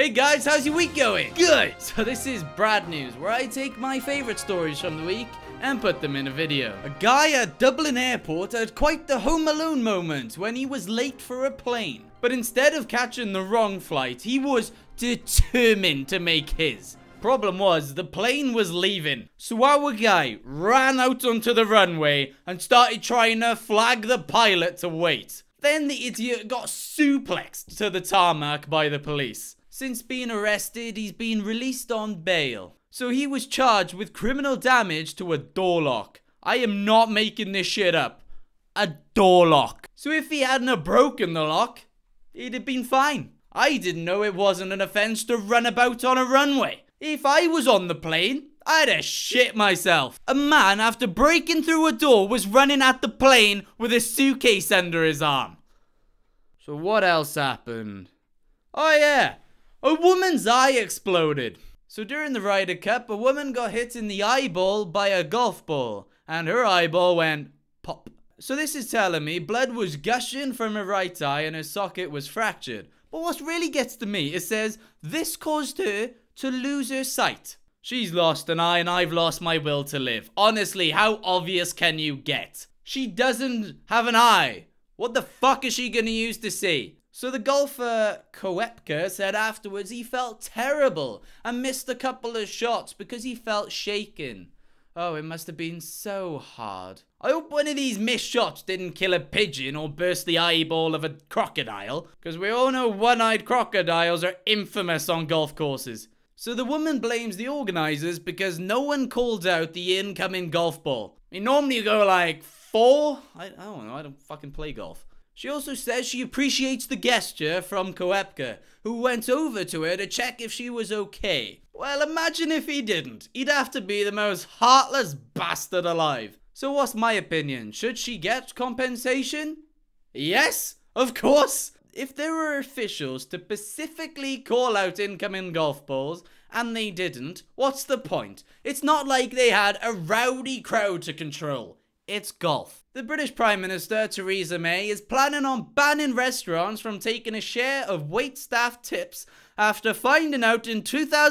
Hey guys, how's your week going? Good! So this is Brad News, where I take my favorite stories from the week and put them in a video. A guy at Dublin Airport had quite the Home Alone moment when he was late for a plane. But instead of catching the wrong flight, he was determined to make his. Problem was, the plane was leaving, so our guy ran out onto the runway and started trying to flag the pilot to wait. Then the idiot got suplexed to the tarmac by the police. Since being arrested, he's been released on bail. So he was charged with criminal damage to a door lock. I am not making this shit up. A door lock. So if he hadn't broken the lock, he'd have been fine. I didn't know it wasn't an offense to run about on a runway. If I was on the plane, I'd have shit myself. A man, after breaking through a door, was running at the plane with a suitcase under his arm. So what else happened? Oh yeah, a woman's eye exploded. So during the Ryder Cup, a woman got hit in the eyeball by a golf ball, and her eyeball went pop. So this is telling me blood was gushing from her right eye and her socket was fractured. But what really gets to me, it says this caused her to lose her sight. She's lost an eye and I've lost my will to live. Honestly, how obvious can you get? She doesn't have an eye. What the fuck is she gonna use to see? So the golfer Koepka said afterwards he felt terrible and missed a couple of shots because he felt shaken. Oh, it must have been so hard. I hope one of these missed shots didn't kill a pigeon or burst the eyeball of a crocodile, because we all know one-eyed crocodiles are infamous on golf courses. So the woman blames the organisers because no one called out the incoming golf ball. I mean, normally you go like 4? I don't know, I don't fucking play golf. She also says she appreciates the gesture from Koepka, who went over to her to check if she was okay. Well, imagine if he didn't. He'd have to be the most heartless bastard alive. So what's my opinion? Should she get compensation? Yes, of course. If there were officials to specifically call out incoming golf balls, and they didn't, what's the point? It's not like they had a rowdy crowd to control. It's golf. The British Prime Minister, Theresa May, is planning on banning restaurants from taking a share of waitstaff tips after finding out in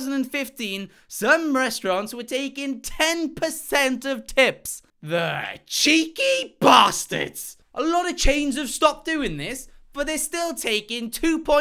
2015 some restaurants were taking 10% of tips. The cheeky bastards! A lot of chains have stopped doing this, but they're still taking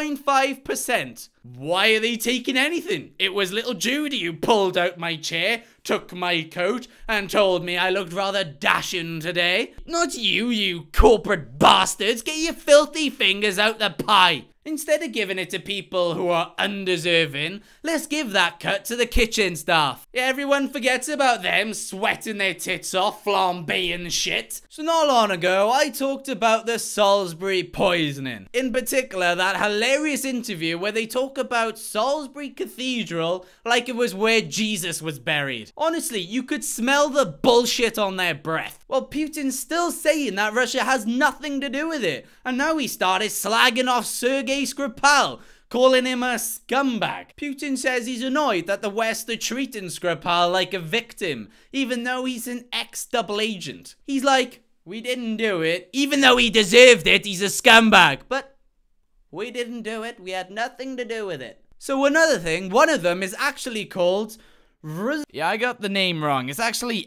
2.5%. Why are they taking anything? It was little Judy who pulled out my chair, took my coat, and told me I looked rather dashing today. Not you, you corporate bastards. Get your filthy fingers out the pie. Instead of giving it to people who are undeserving, let's give that cut to the kitchen staff. Everyone forgets about them sweating their tits off, flambeing shit. So not long ago, I talked about the Salisbury poisoning. In particular, that hilarious interview where they talk about Salisbury Cathedral like it was where Jesus was buried. Honestly, you could smell the bullshit on their breath. Well, Putin's still saying that Russia has nothing to do with it. And now he started slagging off Sergei Skripal, calling him a scumbag. Putin says he's annoyed that the West are treating Skripal like a victim, even though he's an ex-double agent. He's like, we didn't do it. Even though he deserved it, he's a scumbag. But we didn't do it. We had nothing to do with it. So another thing, one of them is actually called... Yeah, I got the name wrong. It's actually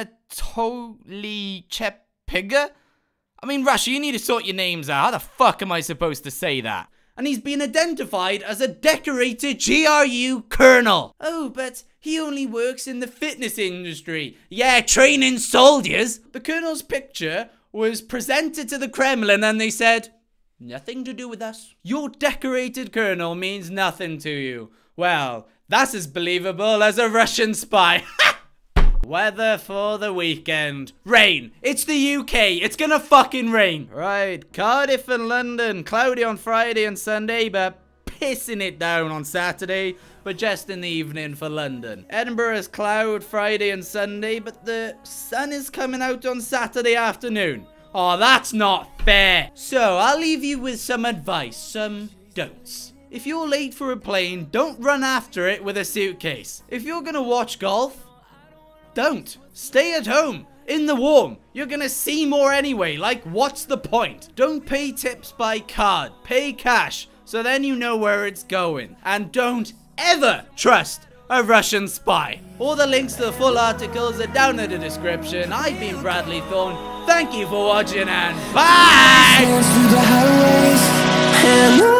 Anatoly Chepiga? I mean, Russia, you need to sort your names out. How the fuck am I supposed to say that? And he's been identified as a decorated GRU colonel. Oh, but he only works in the fitness industry. Yeah, training soldiers. The colonel's picture was presented to the Kremlin and they said, nothing to do with us. Your decorated colonel means nothing to you. Well, that's as believable as a Russian spy. Weather for the weekend. Rain. It's the UK. It's gonna fucking rain. Right, Cardiff and London. Cloudy on Friday and Sunday, but pissing it down on Saturday, but just in the evening for London. Edinburgh is cloud Friday and Sunday, but the sun is coming out on Saturday afternoon. Oh, that's not fair. So, I'll leave you with some advice, some don'ts. If you're late for a plane, don't run after it with a suitcase. If you're gonna watch golf, don't. Stay at home, in the warm. You're gonna see more anyway, like what's the point? Don't pay tips by card, pay cash. so then you know where it's going. And don't ever trust a Russian spy. All the links to the full articles are down in the description. I've been Bradley Thorne. Thank you for watching and bye!